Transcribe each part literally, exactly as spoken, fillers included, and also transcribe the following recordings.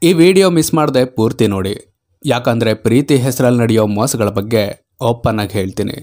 ಈ video miss ಮಾಡದೆ ಪೂರ್ತಿ ನೋಡಿ, ಯಾಕಂದರೆ ಪ್ರೀತಿ ಹೆಸರಲ್ಲಿ ನಡೆಯೋ ಮೋಸಗಳ ಬಗ್ಗೆ ಓಪನ್ ಆಗಿ ಹೇಳ್ತೀನಿ.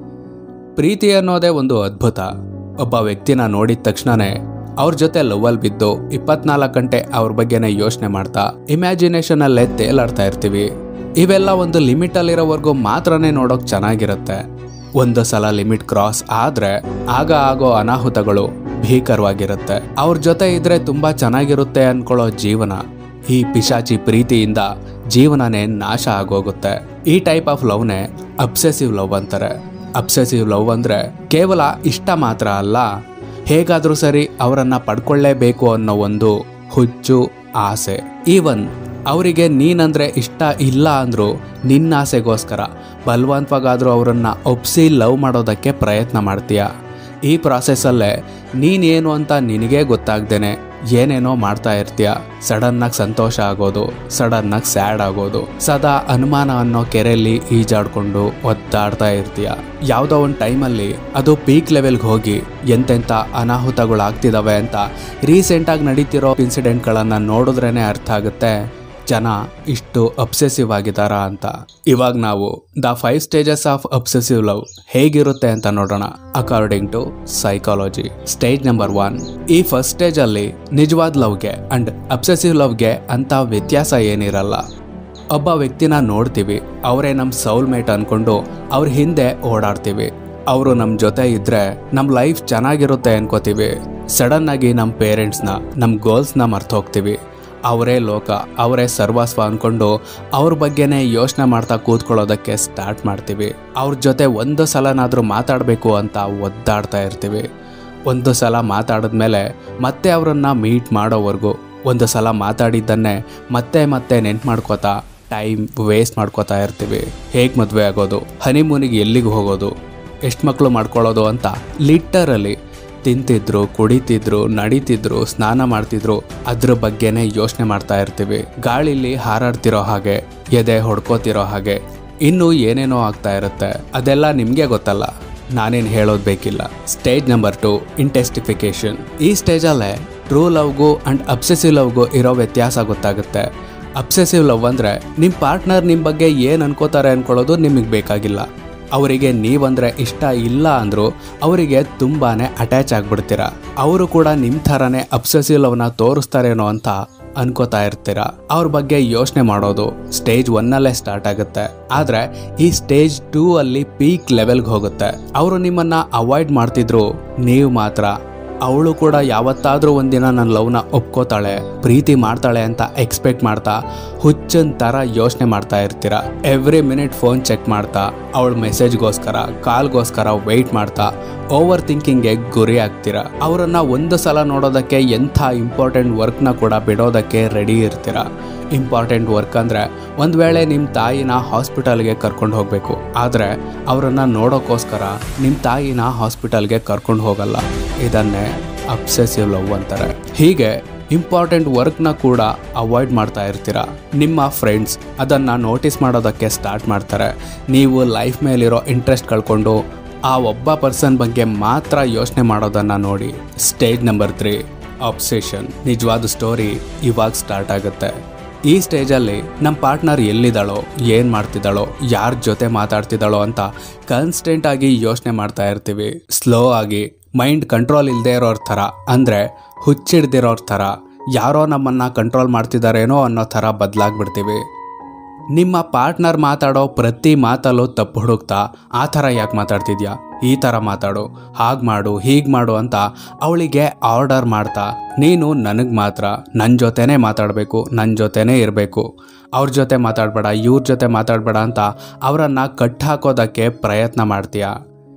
ಪ್ರೀತಿ ಅನ್ನೋದೇ ಒಂದು ಅದ್ಭುತ. ಒಬ್ಬ ವ್ಯಕ್ತಿನ ನೋಡಿದ ತಕ್ಷಣನೇ ಅವ್ರ ಜೊತೆ ಲವ್ವಲ್ಲಿ ಬಿದ್ದು ಇಪ್ಪತ್ನಾಲ್ಕು ಗಂಟೆ ಅವ್ರ ಬಗ್ಗೆನೇ ಯೋಚನೆ ಮಾಡ್ತಾ ಇಮ್ಯಾಜಿನೇಷನ್ ಅಲ್ಲೇ ತೇಲಾಡ್ತಾ ಇರ್ತೀವಿ. ಇವೆಲ್ಲ ಒಂದು ಲಿಮಿಟ್ ಅಲ್ಲಿರೋವರೆಗೂ ಮಾತ್ರನೇ ನೋಡೋಕೆ ಚೆನ್ನಾಗಿರುತ್ತೆ. ಒಂದು ಸಲ ಲಿಮಿಟ್ ಕ್ರಾಸ್ ಆದ್ರೆ ಆಗ ಆಗೋ ಅನಾಹುತಗಳು ಭೀಕರವಾಗಿರುತ್ತೆ. ಅವ್ರ ಜೊತೆ ಇದ್ರೆ ತುಂಬಾ ಚೆನ್ನಾಗಿರುತ್ತೆ ಅನ್ಕೊಳ್ಳೋ ಜೀವನ ಈ ಪಿಶಾಚಿ ಪ್ರೀತಿಯಿಂದ ಜೀವನನೇ ನಾಶ ಆಗೋಗುತ್ತೆ. ಈ ಟೈಪ್ ಆಫ್ ಲವ್ನೇ ಅಬ್ಸೆಸಿವ್ ಲವ್ ಅಂತಾರೆ. ಅಬ್ಸೆಸಿವ್ ಲವ್ ಅಂದ್ರೆ ಕೇವಲ ಇಷ್ಟ ಮಾತ್ರ ಅಲ್ಲ, ಹೇಗಾದ್ರೂ ಸರಿ ಅವರನ್ನ ಪಡ್ಕೊಳ್ಳೇಬೇಕು ಅನ್ನೋ ಒಂದು ಹುಚ್ಚು ಆಸೆ. ಈವನ್ ಅವರಿಗೆ ನೀನಂದ್ರೆ ಇಷ್ಟ ಇಲ್ಲ ಅಂದ್ರೂ ನಿನ್ನ ಆಸೆಗೋಸ್ಕರ ಬಲವಂತವಾಗಾದ್ರೂ ಅವರನ್ನ ಒಪ್ಸಿ ಲವ್ ಮಾಡೋದಕ್ಕೆ ಪ್ರಯತ್ನ ಮಾಡ್ತೀಯ. ಈ ಪ್ರಾಸೆಸ್ಸಲ್ಲೇ ನೀನೇನು ಅಂತ ನಿನಗೇ ಗೊತ್ತಾಗ್ದೇನೆ ಏನೇನೋ ಮಾಡ್ತಾ ಇರ್ತೀಯ. ಸಡನ್ನಾಗಿ ಸಂತೋಷ ಆಗೋದು, ಸಡನ್ನಾಗಿ ಸ್ಯಾಡ್ ಆಗೋದು, ಸದಾ ಅನುಮಾನ ಅನ್ನೋ ಕೆರೆಯಲ್ಲಿ ಈಜಾಡ್ಕೊಂಡು ಒದ್ದಾಡ್ತಾ ಇರ್ತೀಯ. ಯಾವುದೋ ಒಂದು ಟೈಮಲ್ಲಿ ಅದು ಪೀಕ್ ಲೆವೆಲ್ಗೆ ಹೋಗಿ ಎಂತೆಂಥ ಅನಾಹುತಗಳಾಗ್ತಿದ್ದಾವೆ ಅಂತ ರೀಸೆಂಟಾಗಿ ನಡೀತಿರೋ ಇನ್ಸಿಡೆಂಟ್ಗಳನ್ನು ನೋಡಿದ್ರೇ ಅರ್ಥ ಆಗುತ್ತೆ ಜನ ಇಷ್ಟು ಅಬ್ಸೆಸಿವ್ ಆಗಿದ್ದಾರಾ ಅಂತ. ಇವಾಗ ನಾವು the five stages of obsessive love ಹೇಗಿರುತ್ತೆ ಅಂತ ನೋಡೋಣ according to psychology. Stage number one. ಈ ಫಸ್ಟ್ ಸ್ಟೇಜ್ ಅಲ್ಲಿ ನಿಜವಾದ ಲವ್ಗೆ ಅಂಡ್ ಅಬ್ಸೆಸಿವ್ ಲವ್ಗೆ ಅಂತ ವ್ಯತ್ಯಾಸ ಏನಿರಲ್ಲ. ಒಬ್ಬ ವ್ಯಕ್ತಿನ ನೋಡ್ತೀವಿ, ಅವರೇ ನಮ್ಮ ಸೌಲ್ಮೇಟ್ ಅನ್ಕೊಂಡು ಅವ್ರ ಹಿಂದೆ ಓಡಾಡ್ತೀವಿ. ಅವರು ನಮ್ಮ ಜೊತೆ ಇದ್ರೆ ನಮ್ಮ ಲೈಫ್ ಚೆನ್ನಾಗಿರುತ್ತೆ ಅನ್ಕೋತೀವಿ. ಸಡನ್ ಆಗಿ ನಮ್ಮ ಪೇರೆಂಟ್ಸ್ನ, ನಮ್ಮ ಗೋಲ್ಸ್ನ ಮರ್ತು ಹೋಗ್ತೀವಿ. ಅವರೇ ಲೋಕ, ಅವರೇ ಸರ್ವಸ್ವ ಅನ್ಕೊಂಡು ಅವ್ರ ಬಗ್ಗೆನೇ ಯೋಚನೆ ಮಾಡ್ತಾ ಕೂತ್ಕೊಳ್ಳೋದಕ್ಕೆ ಸ್ಟಾರ್ಟ್ ಮಾಡ್ತೀವಿ. ಅವ್ರ ಜೊತೆ ಒಂದು ಸಲನಾದರೂ ಮಾತಾಡಬೇಕು ಅಂತ ಒದ್ದಾಡ್ತಾ ಇರ್ತೀವಿ. ಒಂದು ಸಲ ಮಾತಾಡಿದ್ಮೇಲೆ ಮತ್ತೆ ಅವರನ್ನು ಮೀಟ್ ಮಾಡೋವರೆಗೂ ಒಂದು ಸಲ ಮಾತಾಡಿದ್ದನ್ನೇ ಮತ್ತೆ ಮತ್ತೆ ನೆನ್ಪು ಮಾಡ್ಕೋತಾ ಟೈಮ್ ವೇಸ್ಟ್ ಮಾಡ್ಕೋತಾ ಇರ್ತೀವಿ. ಹೇಗೆ ಮದುವೆ ಆಗೋದು, ಹನಿಮೂನಿಗೆ ಎಲ್ಲಿಗೆ ಹೋಗೋದು, ಎಷ್ಟು ಮಕ್ಕಳು ಮಾಡ್ಕೊಳ್ಳೋದು ಅಂತ ಲಿಟರಲಿ ತಿಂತಿದ್ರು, ಕುಡಿತಿದ್ರು, ನಡೀತಿದ್ರು, ಸ್ನಾನ ಮಾಡ್ತಿದ್ರು, ಅದ್ರ ಬಗ್ಗೆನೇ ಯೋಚನೆ ಮಾಡ್ತಾ ಇರ್ತೀವಿ. ಗಾಳಿಲಿ ಹಾರಾಡ್ತಿರೋ ಹಾಗೆ, ಎದೆ ಹೊಡ್ಕೋತಿರೋ ಹಾಗೆ, ಇನ್ನೂ ಏನೇನೋ ಆಗ್ತಾ ಇರುತ್ತೆ. ಅದೆಲ್ಲ ನಿಮಗೆ ಗೊತ್ತಲ್ಲ, ನಾನೇನು ಹೇಳೋದು ಬೇಕಿಲ್ಲ. Stage number two, intensification. ಈ ಸ್ಟೇಜಲ್ಲೇ ಟ್ರೂ ಲವ್ಗೂ ಅಂಡ್ ಅಬ್ಸೆಸಿವ್ ಲವ್ಗೂ ಇರೋ ವ್ಯತ್ಯಾಸ ಗೊತ್ತಾಗುತ್ತೆ. ಅಬ್ಸೆಸಿವ್ ಲವ್ ಅಂದರೆ ನಿಮ್ಮ ಪಾರ್ಟ್ನರ್ ನಿಮ್ಮ ಬಗ್ಗೆ ಏನು ಅನ್ಕೋತಾರೆ ಅನ್ಕೊಳ್ಳೋದು ನಿಮಗೆ ಬೇಕಾಗಿಲ್ಲ. ಅವರಿಗೆ ನೀವಂದ್ರೆ ಇಷ್ಟ ಇಲ್ಲ ಅಂದರೂ ಅವರಿಗೆ ತುಂಬಾ ಅಟ್ಯಾಚ್ ಆಗಿಬಿಡ್ತೀರ. ಅವರು ಕೂಡ ನಿಮ್ಮ ಥರನೇ ಅಬ್ಸೆಸಿವ್ ಲವ್ನ ತೋರಿಸ್ತಾರೇನೋ ಅಂತ ಅನ್ಕೋತಾ ಇರ್ತೀರ. ಅವ್ರ ಬಗ್ಗೆ ಯೋಚನೆ ಮಾಡೋದು ಸ್ಟೇಜ್ ಒನ್ನಲ್ಲೇ ಸ್ಟಾರ್ಟ್ ಆಗುತ್ತೆ. ಆದರೆ ಈ ಸ್ಟೇಜ್ ಟೂ ಅಲ್ಲಿ ಪೀಕ್ ಲೆವೆಲ್ಗೆ ಹೋಗುತ್ತೆ. ಅವರು ನಿಮ್ಮನ್ನು ಅವಾಯ್ಡ್ ಮಾಡ್ತಿದ್ರು, ನೀವು ಮಾತ್ರ ಅವಳು ಕೂಡ ಯಾವತ್ತಾದರೂ ಒಂದಿನ ನನ್ನ ಲವ್ನ ಒಪ್ಕೋತಾಳೆ, ಪ್ರೀತಿ ಮಾಡ್ತಾಳೆ ಅಂತ ಎಕ್ಸ್ಪೆಕ್ಟ್ ಮಾಡ್ತಾ ಹುಚ್ಚನ್ ಥರ ಯೋಚನೆ ಮಾಡ್ತಾ ಇರ್ತೀರ. ಎವ್ರಿ ಮಿನಿಟ್ ಫೋನ್ ಚೆಕ್ ಮಾಡ್ತಾ, ಅವಳ ಮೆಸೇಜ್ಗೋಸ್ಕರ, ಕಾಲ್ಗೋಸ್ಕರ ವೆಯ್ಟ್ ಮಾಡ್ತಾ ಓವರ್ ಥಿಂಕಿಂಗ್ಗೆ ಗುರಿ ಆಗ್ತೀರ. ಅವರನ್ನು ಒಂದು ಸಲ ನೋಡೋದಕ್ಕೆ ಎಂಥ ಇಂಪಾರ್ಟೆಂಟ್ ವರ್ಕ್ನ ಕೂಡ ಬಿಡೋದಕ್ಕೆ ರೆಡಿ ಇರ್ತೀರ. ಇಂಪಾರ್ಟೆಂಟ್ ವರ್ಕ್ ಅಂದರೆ ಒಂದು ವೇಳೆ ನಿಮ್ಮ ತಾಯಿನ ಹಾಸ್ಪಿಟಲ್ಗೆ ಕರ್ಕೊಂಡು ಹೋಗಬೇಕು, ಆದರೆ ಅವರನ್ನು ನೋಡೋಕ್ಕೋಸ್ಕರ ನಿಮ್ಮ ತಾಯಿನ ಹಾಸ್ಪಿಟಲ್ಗೆ ಕರ್ಕೊಂಡು ಹೋಗಲ್ಲ. ಇದನ್ನೇ ಅಬ್ಸೆಸಿವ್ ಲವ್ ಅಂತಾರೆ. ಹೀಗೆ ಇಂಪಾರ್ಟೆಂಟ್ ವರ್ಕ್ನ ಕೂಡ ಅವಾಯ್ಡ್ ಮಾಡ್ತಾ ಇರ್ತೀರ. ನಿಮ್ಮ ಫ್ರೆಂಡ್ಸ್ ಅದನ್ನು ನೋಟಿಸ್ ಮಾಡೋದಕ್ಕೆ ಸ್ಟಾರ್ಟ್ ಮಾಡ್ತಾರೆ. ನೀವು ಲೈಫ್ ಮೇಲಿರೋ ಇಂಟ್ರೆಸ್ಟ್ ಕಳ್ಕೊಂಡು ಆ ಒಬ್ಬ ಪರ್ಸನ್ ಬಗ್ಗೆ ಮಾತ್ರ ಯೋಚನೆ ಮಾಡೋದನ್ನು ನೋಡಿ. Stage number three, obsession. ನಿಜವಾದ ಸ್ಟೋರಿ ಇವಾಗ ಸ್ಟಾರ್ಟ್ ಆಗುತ್ತೆ. ಈ ಸ್ಟೇಜಲ್ಲಿ ನಮ್ಮ ಪಾರ್ಟ್ನರ್ ಎಲ್ಲಿದ್ದಾಳೋ, ಏನು ಮಾಡ್ತಿದ್ದಾಳೋ, ಯಾರ ಜೊತೆ ಮಾತಾಡ್ತಿದ್ದಾಳೋ ಅಂತ ಕಾನ್ಸ್ಟೆಂಟ್ ಆಗಿ ಯೋಚನೆ ಮಾಡ್ತಾ ಇರ್ತೀವಿ. ಸ್ಲೋ ಆಗಿ ಮೈಂಡ್ ಕಂಟ್ರೋಲ್ ಇಲ್ಲದೆ ಇರೋರ ಥರ, ಅಂದರೆ ಹುಚ್ಚಿಡ್ದಿರೋರ ಥರ, ಯಾರೋ ನಮ್ಮನ್ನು ಕಂಟ್ರೋಲ್ ಮಾಡ್ತಿದ್ದಾರೇನೋ ಅನ್ನೋ ಥರ ಬದಲಾಗ್ಬಿಡ್ತೀವಿ. ನಿಮ್ಮ ಪಾರ್ಟ್ನರ್ ಮಾತಾಡೋ ಪ್ರತಿ ಮಾತಲ್ಲೂ ತಪ್ಪು ಹುಡುಕ್ತಾ ಆ ಥರ ಯಾಕೆ ಮಾತಾಡ್ತಿದ್ಯಾ, ಈ ಥರ ಮಾತಾಡು, ಹಾಗೆ ಮಾಡು, ಹೀಗೆ ಮಾಡು ಅಂತ ಅವಳಿಗೆ ಆರ್ಡರ್ ಮಾಡ್ತಾ ನೀನು ನನಗೆ ಮಾತ್ರ ನನ್ನ ಜೊತೆನೇ ಮಾತಾಡಬೇಕು, ನನ್ನ ಜೊತೆನೇ ಇರಬೇಕು, ಅವ್ರ ಜೊತೆ ಮಾತಾಡಬೇಡ, ಇವ್ರ ಜೊತೆ ಮಾತಾಡಬೇಡ ಅಂತ ಅವರನ್ನು ಕಟ್ ಹಾಕೋದಕ್ಕೆ ಪ್ರಯತ್ನ ಮಾಡ್ತೀಯ.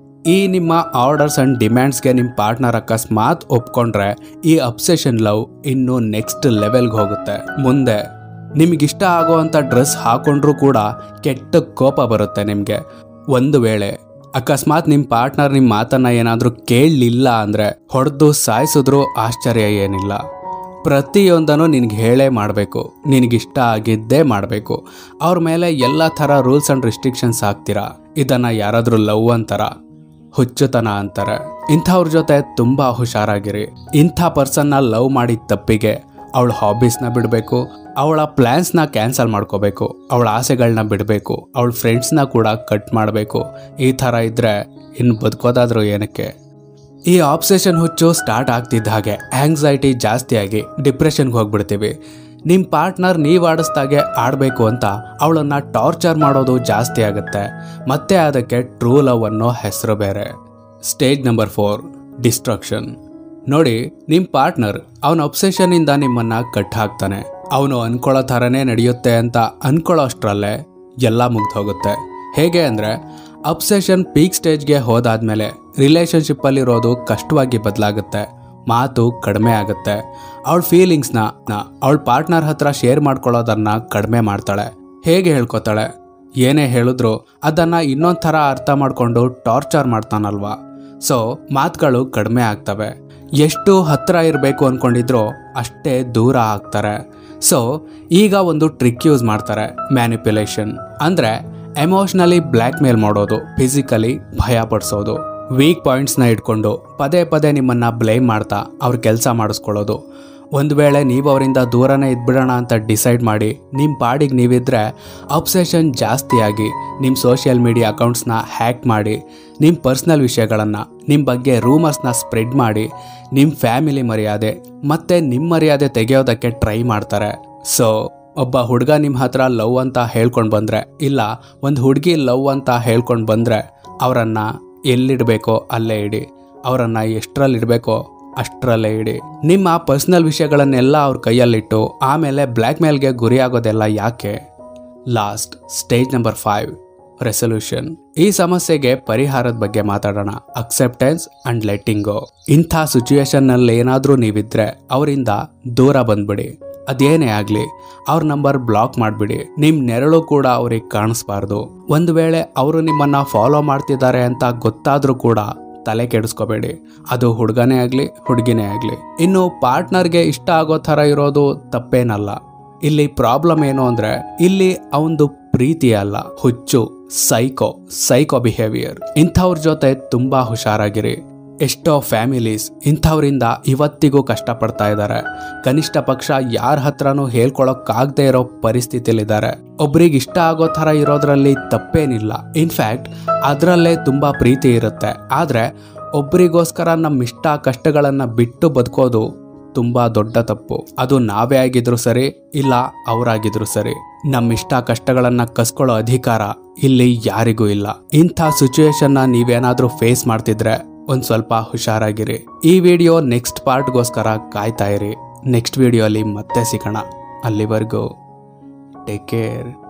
ಈ ನಿಮ್ಮ ಆರ್ಡರ್ಸ್ ಆ್ಯಂಡ್ ಡಿಮ್ಯಾಂಡ್ಸ್ಗೆ ನಿಮ್ಮ ಪಾರ್ಟ್ನರ್ ಅಕಸ್ಮಾತ್ ಒಪ್ಕೊಂಡ್ರೆ ಈ ಅಬ್ಸೆಷನ್ ಲವ್ ಇನ್ನೂ ನೆಕ್ಸ್ಟ್ ಲೆವೆಲ್ಗೆ ಹೋಗುತ್ತೆ. ಮುಂದೆ ನಿಮಗಿಷ್ಟ ಆಗೋವಂಥ ಡ್ರೆಸ್ ಹಾಕೊಂಡ್ರೂ ಕೂಡ ಕೆಟ್ಟ ಕೋಪ ಬರುತ್ತೆ ನಿಮಗೆ. ಒಂದು ವೇಳೆ ಅಕಸ್ಮಾತ್ ನಿಮ್ಮ ಪಾರ್ಟ್ನರ್ ನಿಮ್ಮ ಮಾತನ್ನು ಏನಾದರೂ ಕೇಳಲಿಲ್ಲ ಅಂದರೆ ಹೊಡೆದು ಸಾಯಿಸಿದ್ರೂ ಆಶ್ಚರ್ಯ ಏನಿಲ್ಲ. ಪ್ರತಿಯೊಂದನ್ನು ನಿನಗೆ ಹೇಳೇ ಮಾಡಬೇಕು, ನಿನಗಿಷ್ಟ ಆಗಿದ್ದೇ ಮಾಡಬೇಕು. ಅವ್ರ ಮೇಲೆ ಎಲ್ಲ ಥರ ರೂಲ್ಸ್ ಆ್ಯಂಡ್ ರಿಸ್ಟ್ರಿಕ್ಷನ್ಸ್ ಹಾಕ್ತೀರಾ. ಇದನ್ನು ಯಾರಾದರೂ ಲವ್ ಅಂತಾರ, ಹುಚ್ಚುತನ ಅಂತಾರೆ. ಇಂಥವ್ರ ಜೊತೆ ತುಂಬ ಹುಷಾರಾಗಿರಿ. ಇಂಥ ಪರ್ಸನ್ನ ಲವ್ ಮಾಡಿದ ತಪ್ಪಿಗೆ ಅವಳ ಹಾಬೀಸ್ನ ಬಿಡಬೇಕು, ಅವಳ ಪ್ಲ್ಯಾನ್ಸ್ನ ಕ್ಯಾನ್ಸಲ್ ಮಾಡ್ಕೋಬೇಕು, ಅವಳ ಆಸೆಗಳನ್ನ ಬಿಡಬೇಕು, ಅವಳ ಫ್ರೆಂಡ್ಸ್ನ ಕೂಡ ಕಟ್ ಮಾಡಬೇಕು. ಈ ಥರ ಇದ್ದರೆ ಇನ್ನು ಬದುಕೋದಾದ್ರೂ ಏನಕ್ಕೆ? ಈ ಆಬ್ಸೆಷನ್ ಹುಚ್ಚು ಸ್ಟಾರ್ಟ್ ಆಗ್ತಿದ್ದ ಹಾಗೆ ಆಂಗ್ಸೈಟಿ ಜಾಸ್ತಿಯಾಗಿ ಡಿಪ್ರೆಷನ್ಗೆ ಹೋಗ್ಬಿಡ್ತೀವಿ. ನಿಮ್ಮ ಪಾರ್ಟ್ನರ್ ನೀವು ಆಡಿಸ್ದಾಗೆ ಆಡಬೇಕು ಅಂತ ಅವಳನ್ನು ಟಾರ್ಚರ್ ಮಾಡೋದು ಜಾಸ್ತಿ ಆಗುತ್ತೆ. ಮತ್ತೆ ಅದಕ್ಕೆ ಟ್ರೂ ಲವ್ ಅನ್ನೋ ಹೆಸರು ಬೇರೆ. Stage number four, destruction. ನೋಡಿ, ನಿಮ್ಮ ಪಾರ್ಟ್ನರ್ ಅವನ ಅಬ್ಸೆಷನ್ನಿಂದ ನಿಮ್ಮನ್ನು ಕಟ್ ಹಾಕ್ತಾನೆ. ಅವನು ಅನ್ಕೊಳ್ಳೋ ಥರನೇ ನಡೆಯುತ್ತೆ ಅಂತ ಅನ್ಕೊಳ್ಳೋ ಅಷ್ಟರಲ್ಲೇ ಎಲ್ಲ ಮುಗ್ದು ಹೋಗುತ್ತೆ. ಹೇಗೆ ಅಂದರೆ, ಅಬ್ಸೆಷನ್ ಪೀಕ್ ಸ್ಟೇಜ್ಗೆ ಹೋದಾದ್ಮೇಲೆ ರಿಲೇಷನ್ಶಿಪ್ಪಲ್ಲಿರೋದು ಕಷ್ಟವಾಗಿ ಬದಲಾಗುತ್ತೆ, ಮಾತು ಕಡಿಮೆ ಆಗುತ್ತೆ, ಅವಳ ಫೀಲಿಂಗ್ಸ್ನ ಅವಳ ಪಾರ್ಟ್ನರ್ ಹತ್ರ ಶೇರ್ ಮಾಡ್ಕೊಳ್ಳೋದನ್ನ ಕಡಿಮೆ ಮಾಡ್ತಾಳೆ. ಹೇಗೆ ಹೇಳ್ಕೊತಾಳೆ? ಏನೇ ಹೇಳಿದ್ರು ಅದನ್ನು ಇನ್ನೊಂದು ಥರ ಅರ್ಥ ಮಾಡಿಕೊಂಡು ಟಾರ್ಚರ್ ಮಾಡ್ತಾನಲ್ವಾ. ಸೊ ಮಾತುಗಳು ಕಡಿಮೆ ಆಗ್ತವೆ. ಎಷ್ಟು ಹತ್ತಿರ ಇರಬೇಕು ಅಂದ್ಕೊಂಡಿದ್ರೋ ಅಷ್ಟೇ ದೂರ ಆಗ್ತಾರೆ. ಸೊ ಈಗ ಒಂದು ಟ್ರಿಕ್ ಯೂಸ್ ಮಾಡ್ತಾರೆ, ಮ್ಯಾನಿಪ್ಯುಲೇಷನ್. ಅಂದರೆ ಎಮೋಷ್ನಲಿ ಬ್ಲ್ಯಾಕ್ ಮೇಲ್ ಮಾಡೋದು, ಫಿಸಿಕಲಿ ಭಯ ಪಡಿಸೋದು, ವೀಕ್ ಪಾಯಿಂಟ್ಸ್ನ ಇಟ್ಕೊಂಡು ಪದೇ ಪದೇ ನಿಮ್ಮನ್ನು ಬ್ಲೇಮ್ ಮಾಡ್ತಾ ಅವ್ರ ಕೆಲಸ ಮಾಡಿಸ್ಕೊಳ್ಳೋದು. ಒಂದು ವೇಳೆ ನೀವು ಅವರಿಂದ ದೂರನೇ ಇದ್ಬಿಡೋಣ ಅಂತ ಡಿಸೈಡ್ ಮಾಡಿ ನಿಮ್ಮ ಪಾಡಿಗೆ ನೀವಿದ್ರೆ ಅಬ್ಸೆಷನ್ ಜಾಸ್ತಿಯಾಗಿ ನಿಮ್ಮ ಸೋಷಿಯಲ್ ಮೀಡಿಯಾ ಅಕೌಂಟ್ಸ್ನ ಹ್ಯಾಕ್ ಮಾಡಿ, ನಿಮ್ಮ ಪರ್ಸ್ನಲ್ ವಿಷಯಗಳನ್ನು, ನಿಮ್ಮ ಬಗ್ಗೆ ರೂಮರ್ಸ್ನ ಸ್ಪ್ರೆಡ್ ಮಾಡಿ ನಿಮ್ಮ ಫ್ಯಾಮಿಲಿ ಮರ್ಯಾದೆ ಮತ್ತು ನಿಮ್ಮ ಮರ್ಯಾದೆ ತೆಗೆಯೋದಕ್ಕೆ ಟ್ರೈ ಮಾಡ್ತಾರೆ. ಸೊ ಒಬ್ಬ ಹುಡುಗ ನಿಮ್ಮ ಹತ್ರ ಲವ್ ಅಂತ ಹೇಳ್ಕೊಂಡು ಬಂದರೆ, ಇಲ್ಲ ಒಂದು ಹುಡುಗಿ ಲವ್ ಅಂತ ಹೇಳ್ಕೊಂಡು ಬಂದರೆ ಅವರನ್ನು ಎಲ್ಲಿಡಬೇಕೋ ಅಲ್ಲೇ ಇಡಿ, ಅವರನ್ನು ಎಷ್ಟರಲ್ಲಿಡಬೇಕೋ ಅಷ್ಟರಲ್ಲೇ ಇಡಿ. ನಿಮ್ಮ ಪರ್ಸ್ನಲ್ ವಿಷಯಗಳನ್ನೆಲ್ಲ ಅವ್ರ ಕೈಯಲ್ಲಿಟ್ಟು ಆಮೇಲೆ ಬ್ಲ್ಯಾಕ್ ಮೇಲ್ಗೆ ಗುರಿಯಾಗೋದೆಲ್ಲ ಯಾಕೆ? Last, stage number five, resolution. ಈ ಸಮಸ್ಯೆಗೆ ಪರಿಹಾರದ ಬಗ್ಗೆ ಮಾತಾಡೋಣ. Acceptance and letting go. ಇಂಥ ಸಿಚುವೇಶನ್ನಲ್ಲಿ ಏನಾದರೂ ನೀವಿದ್ರೆ ಅವರಿಂದ ದೂರ ಬಂದ್ಬಿಡಿ. ಅದೇನೇ ಆಗಲಿ ಅವ್ರ ನಂಬರ್ ಬ್ಲಾಕ್ ಮಾಡಿಬಿಡಿ. ನಿಮ್ಮ ನೆರಳು ಕೂಡ ಅವ್ರಿಗೆ ಕಾಣಿಸ್ಬಾರ್ದು. ಒಂದು ವೇಳೆ ಅವರು ನಿಮ್ಮನ್ನು ಫಾಲೋ ಮಾಡ್ತಿದ್ದಾರೆ ಅಂತ ಗೊತ್ತಾದರೂ ಕೂಡ ತಲೆ ಕೆಡಿಸ್ಕೋಬೇಡಿ. ಅದು ಹುಡುಗನೇ ಆಗಲಿ ಹುಡುಗಿನೇ ಆಗಲಿ. ಇನ್ನು ಪಾರ್ಟ್ನರ್ಗೆ ಇಷ್ಟ ಆಗೋ ಥರ ಇರೋದು ತಪ್ಪೇನಲ್ಲ. ಇಲ್ಲಿ ಪ್ರಾಬ್ಲಮ್ ಏನು ಅಂದರೆ, ಇಲ್ಲಿ ಅವಂದು ಪ್ರೀತಿ ಅಲ್ಲ, ಹುಚ್ಚು, ಸೈಕೋ ಸೈಕೋ ಬಿಹೇವಿಯರ್. ಇಂಥವ್ರ ಜೊತೆ ತುಂಬ ಹುಷಾರಾಗಿರಿ. ಎಷ್ಟೋ ಫ್ಯಾಮಿಲೀಸ್ ಇಂಥವ್ರಿಂದ ಇವತ್ತಿಗೂ ಕಷ್ಟಪಡ್ತಾ ಇದ್ದಾರೆ. ಕನಿಷ್ಠ ಪಕ್ಷ ಯಾರ ಹತ್ರನೂ ಹೇಳ್ಕೊಳಕ್ಕಾಗದೇ ಇರೋ ಪರಿಸ್ಥಿತಿಲಿದ್ದಾರೆ. ಒಬ್ರಿಗೆ ಇಷ್ಟ ಆಗೋ ಥರ ಇರೋದ್ರಲ್ಲಿ ತಪ್ಪೇನಿಲ್ಲ. ಇನ್ಫ್ಯಾಕ್ಟ್ ಅದರಲ್ಲೇ ತುಂಬ ಪ್ರೀತಿ ಇರುತ್ತೆ. ಆದರೆ ಒಬ್ರಿಗೋಸ್ಕರ ನಮ್ಮ ಇಷ್ಟ ಕಷ್ಟಗಳನ್ನು ಬಿಟ್ಟು ಬದುಕೋದು ತುಂಬ ದೊಡ್ಡ ತಪ್ಪು. ಅದು ನಾವೇ ಆಗಿದ್ರು ಸರಿ, ಇಲ್ಲ ಅವರಾಗಿದ್ರು ಸರಿ. ನಮ್ಮ ಇಷ್ಟ ಕಷ್ಟಗಳನ್ನು ಕಸ್ಕೊಳ್ಳೋ ಅಧಿಕಾರ ಇಲ್ಲಿ ಯಾರಿಗೂ ಇಲ್ಲ. ಇಂಥ ಸಿಚುವೇಶನ್ನ ನೀವೇನಾದರೂ ಫೇಸ್ ಮಾಡ್ತಿದ್ರೆ ಒಂದು ಸ್ವಲ್ಪ ಹುಷಾರಾಗಿರಿ. ಈ ವಿಡಿಯೋ ನೆಕ್ಸ್ಟ್ ಪಾರ್ಟ್ಗೋಸ್ಕರ ಕಾಯ್ತಾ ಇರಿ. ನೆಕ್ಸ್ಟ್ ವಿಡಿಯೋ ಅಲ್ಲಿ ಮತ್ತೆ ಸಿಗೋಣ. ಅಲ್ಲಿವರೆಗೂ ಟೇಕ್ ಕೇರ್.